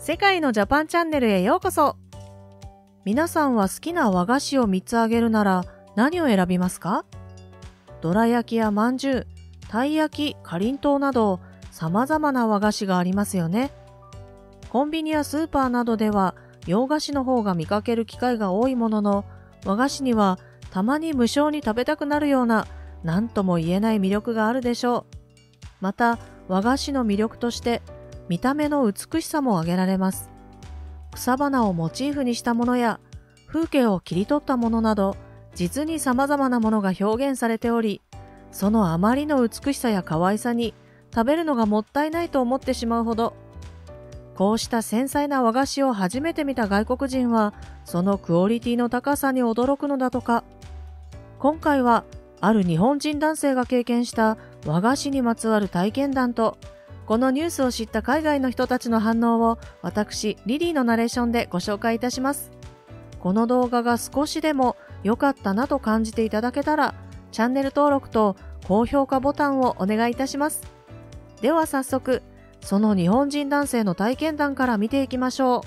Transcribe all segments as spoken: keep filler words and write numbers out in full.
世界のジャパンチャンネルへようこそ。皆さんは好きな和菓子をみっつあげるなら何を選びますか？どら焼きやまんじゅう、たい焼き、かりんとうなど様々な和菓子がありますよね。コンビニやスーパーなどでは洋菓子の方が見かける機会が多いものの、和菓子にはたまに無性に食べたくなるような何とも言えない魅力があるでしょう。また和菓子の魅力として見た目の美しさも挙げられます。草花をモチーフにしたものや風景を切り取ったものなど、実に様々なものが表現されており、そのあまりの美しさや可愛さに食べるのがもったいないと思ってしまうほど。こうした繊細な和菓子を初めて見た外国人は、そのクオリティの高さに驚くのだとか。今回はある日本人男性が経験した和菓子にまつわる体験談と、このニュースを知った海外の人たちの反応を私リリーのナレーションでご紹介いたします。この動画が少しでも良かったなと感じていただけたら、チャンネル登録と高評価ボタンをお願いいたします。では早速、その日本人男性の体験談から見ていきましょう。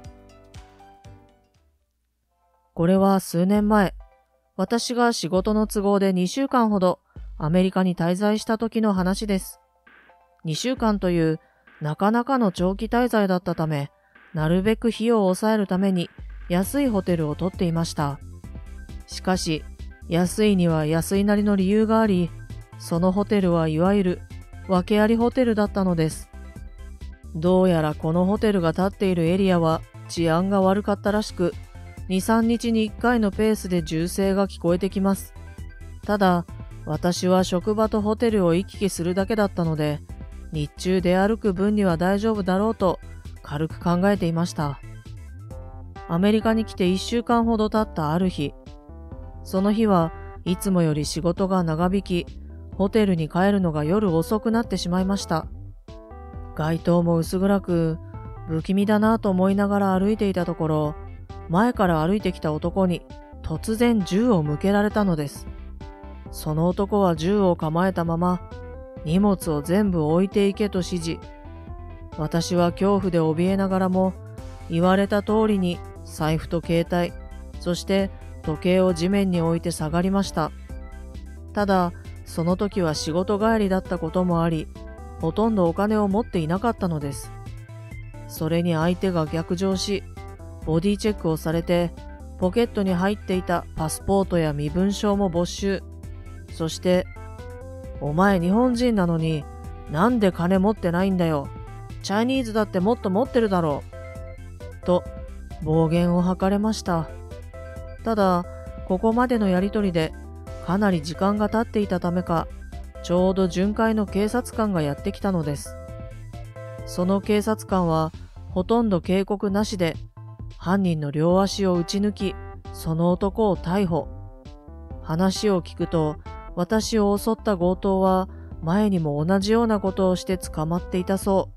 これは数年前、私が仕事の都合でにしゅうかんほどアメリカに滞在した時の話です。にしゅうかんというなかなかの長期滞在だったため、なるべく費用を抑えるために安いホテルを取っていました。しかし、安いには安いなりの理由があり、そのホテルはいわゆる訳ありホテルだったのです。どうやらこのホテルが建っているエリアは治安が悪かったらしく、に、さんにちにいっかいのペースで銃声が聞こえてきます。ただ、私は職場とホテルを行き来するだけだったので、日中出歩く分には大丈夫だろうと軽く考えていました。アメリカに来ていっしゅうかんほど経ったある日、その日はいつもより仕事が長引き、ホテルに帰るのが夜遅くなってしまいました。街灯も薄暗く、不気味だなと思いながら歩いていたところ、前から歩いてきた男に突然銃を向けられたのです。その男は銃を構えたまま、荷物を全部置いていけと指示。私は恐怖で怯えながらも、言われた通りに財布と携帯、そして時計を地面に置いて下がりました。ただ、その時は仕事帰りだったこともあり、ほとんどお金を持っていなかったのです。それに相手が逆上し、ボディチェックをされて、ポケットに入っていたパスポートや身分証も没収。そして、お前日本人なのになんで金持ってないんだよ。チャイニーズだってもっと持ってるだろう。と暴言を吐かれました。ただ、ここまでのやりとりでかなり時間が経っていたためか、ちょうど巡回の警察官がやってきたのです。その警察官はほとんど警告なしで犯人の両足を撃ち抜き、その男を逮捕。話を聞くと、私を襲った強盗は前にも同じようなことをして捕まっていたそう。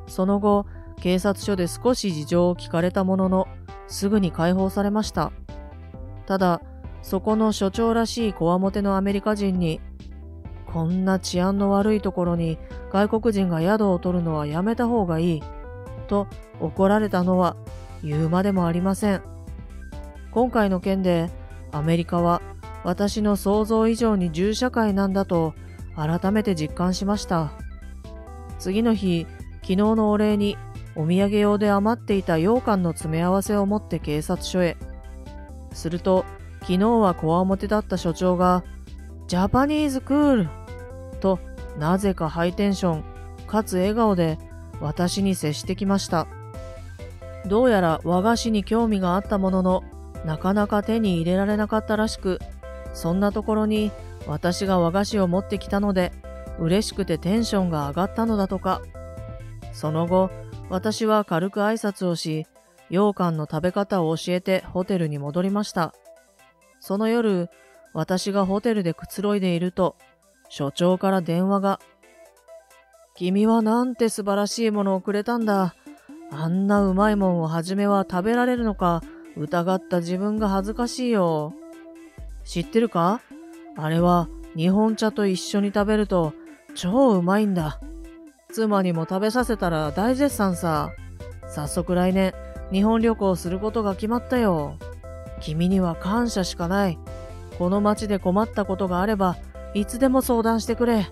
その後、警察署で少し事情を聞かれたものの、すぐに解放されました。ただ、そこの署長らしいこわもてのアメリカ人に、こんな治安の悪いところに外国人が宿を取るのはやめた方がいい、と怒られたのは言うまでもありません。今回の件で、アメリカは私の想像以上に銃社会なんだと改めて実感しました。次の日、昨日のお礼にお土産用で余っていた羊羹の詰め合わせを持って警察署へ。すると、昨日はこわもてだった署長が、ジャパニーズクールとなぜかハイテンションかつ笑顔で私に接してきました。どうやら和菓子に興味があったものの、なかなか手に入れられなかったらしく、そんなところに私が和菓子を持ってきたので、嬉しくてテンションが上がったのだとか。その後、私は軽く挨拶をし、羊羹の食べ方を教えてホテルに戻りました。その夜、私がホテルでくつろいでいると、署長から電話が。君はなんて素晴らしいものをくれたんだ。あんなうまいもんをはじめは食べられるのか疑った自分が恥ずかしいよ。知ってるか？あれは日本茶と一緒に食べると超うまいんだ。妻にも食べさせたら大絶賛さ。 早速来年、日本旅行することが決まったよ。君には感謝しかない。この町で困ったことがあれば、いつでも相談してくれ。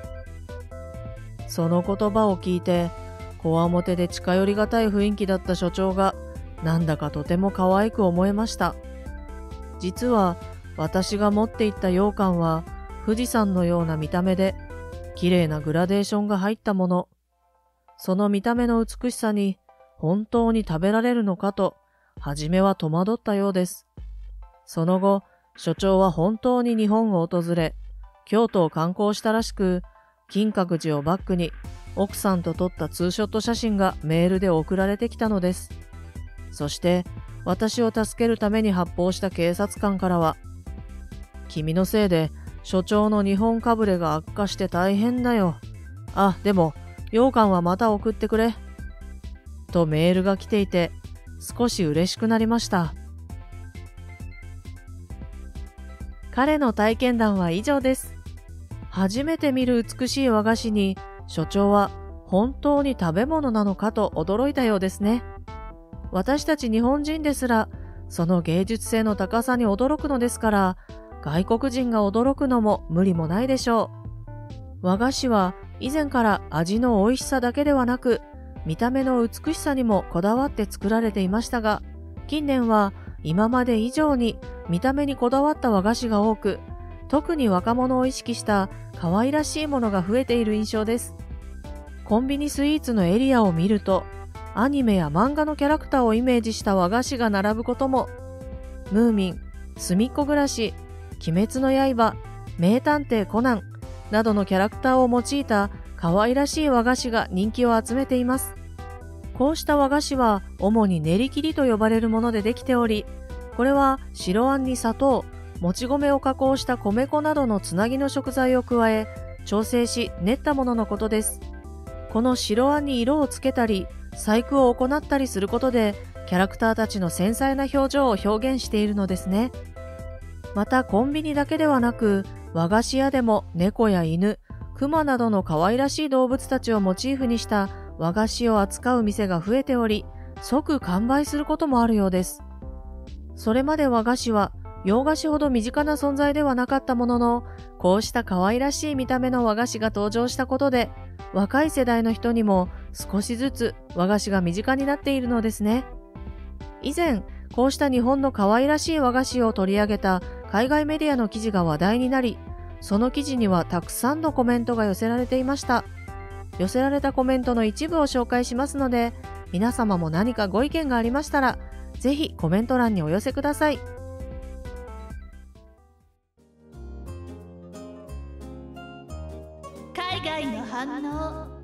その言葉を聞いて、こわもてで近寄りがたい雰囲気だった所長が、なんだかとても可愛く思えました。実は、私が持っていった羊羹は、富士山のような見た目で、綺麗なグラデーションが入ったもの。その見た目の美しさに、本当に食べられるのかと、はじめは戸惑ったようです。その後、所長は本当に日本を訪れ、京都を観光したらしく、金閣寺をバックに奥さんと撮ったツーショット写真がメールで送られてきたのです。そして私を助けるために発砲した警察官からは、君のせいで所長の日本かぶれが悪化して大変だよ。あ、でも羊羹はまた送ってくれ。とメールが来ていて、少し嬉しくなりました。彼の体験談は以上です。初めて見る美しい和菓子に、所長は本当に食べ物なのかと驚いたようですね。私たち日本人ですら、その芸術性の高さに驚くのですから、外国人が驚くのも無理もないでしょう。和菓子は以前から味の美味しさだけではなく、見た目の美しさにもこだわって作られていましたが、近年は今まで以上に見た目にこだわった和菓子が多く、特に若者を意識した可愛らしいものが増えている印象です。コンビニスイーツのエリアを見ると、アニメや漫画のキャラクターをイメージした和菓子が並ぶことも、ムーミン、すみっこ暮らし、鬼滅の刃、名探偵コナンなどのキャラクターを用いた可愛らしい和菓子が人気を集めています。こうした和菓子は主に練り切りと呼ばれるものでできており、これは白あんに砂糖、もち米を加工した米粉などのつなぎの食材を加え、調整し練ったもののことです。この白あんに色をつけたり、細工を行ったりすることで、キャラクターたちの繊細な表情を表現しているのですね。またコンビニだけではなく、和菓子屋でも猫や犬、熊などの可愛らしい動物たちをモチーフにした和菓子を扱う店が増えており、即完売することもあるようです。それまで和菓子は洋菓子ほど身近な存在ではなかったものの、こうした可愛らしい見た目の和菓子が登場したことで、若い世代の人にも少しずつ和菓子が身近になっているのですね。以前、こうした日本の可愛らしい和菓子を取り上げた海外メディアの記事が話題になり、その記事にはたくさんのコメントが寄せられていました。寄せられたコメントの一部を紹介しますので、皆様も何かご意見がありましたら、ぜひコメント欄にお寄せください。 海外の反応。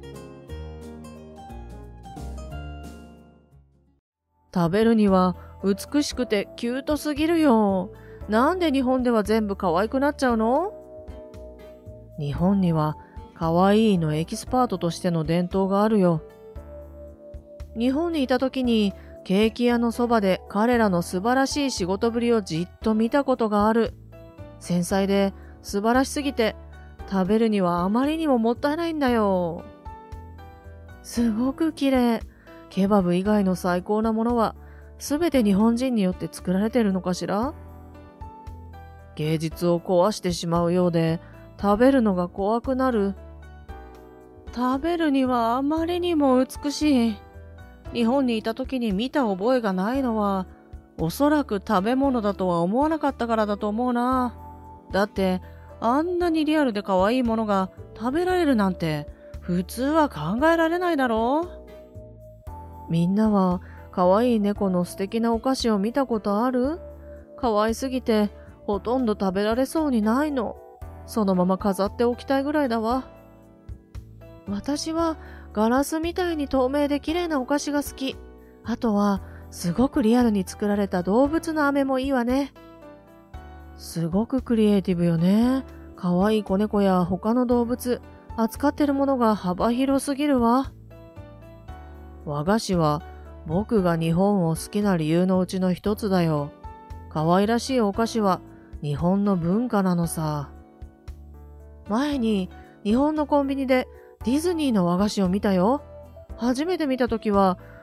食べるには美しくてキュートすぎるよ。なんで日本では全部可愛くなっちゃうの？日本には可愛いのエキスパートとしての伝統があるよ。日本にいた時にケーキ屋のそばで彼らの素晴らしい仕事ぶりをじっと見たことがある。繊細で素晴らしすぎて食べるにはあまりにももったいないんだよ。すごく綺麗。ケバブ以外の最高なものはすべて日本人によって作られているのかしら？芸術を壊してしまうようで食べるのが怖くなる。食べるにはあまりにも美しい。日本にいた時に見た覚えがないのは、おそらく食べ物だとは思わなかったからだと思うな。だって、あんなにリアルで可愛いものが食べられるなんて、普通は考えられないだろう。みんなは、可愛い猫の素敵なお菓子を見たことある？可愛すぎて、ほとんど食べられそうにないの。そのまま飾っておきたいぐらいだわ。私はガラスみたいに透明で綺麗なお菓子が好き。あとはすごくリアルに作られた動物の飴もいいわね。すごくクリエイティブよね。可愛い子猫や他の動物、扱ってるものが幅広すぎるわ。和菓子は僕が日本を好きな理由のうちの一つだよ。可愛らしいお菓子は日本の文化なのさ。前に日本のコンビニでディズニーの和菓子を見たよ。初めて見たときは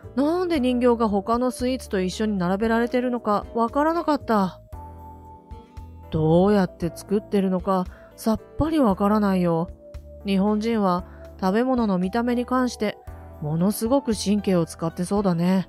なんで人形が他のスイーツと一緒に並べられてるのかわからなかった。どうやって作ってるのかさっぱりわからないよ。日本人は食べ物の見た目に関してものすごく神経を使ってそうだね。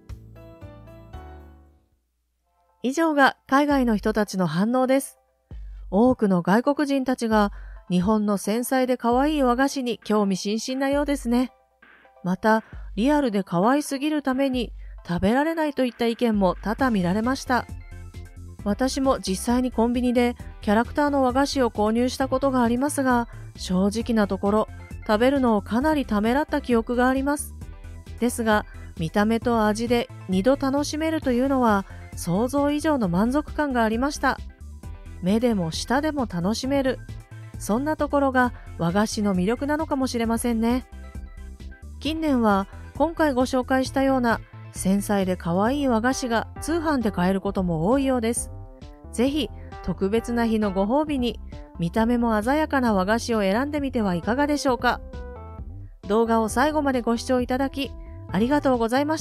以上が海外の人たちの反応です。多くの外国人たちが日本の繊細で可愛い和菓子に興味津々なようですね。また、リアルで可愛すぎるために食べられないといった意見も多々見られました。私も実際にコンビニでキャラクターの和菓子を購入したことがありますが、正直なところ食べるのをかなりためらった記憶があります。ですが、見た目と味で二度楽しめるというのは想像以上の満足感がありました。目でも舌でも楽しめる。そんなところが和菓子の魅力なのかもしれませんね。近年は今回ご紹介したような繊細で可愛い和菓子が通販で買えることも多いようです。ぜひ特別な日のご褒美に見た目も鮮やかな和菓子を選んでみてはいかがでしょうか。動画を最後までご視聴いただきありがとうございました。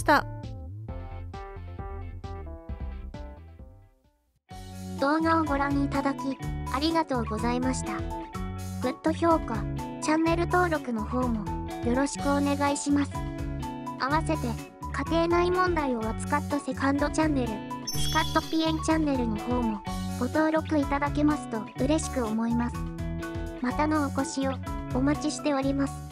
動画をご覧いただきありがとうございました。グッド評価、チャンネル登録の方もよろしくお願いします。合わせて家庭内問題を扱ったセカンドチャンネル、スカットピエンチャンネルの方もご登録いただけますと嬉しく思います。またのお越しをお待ちしております。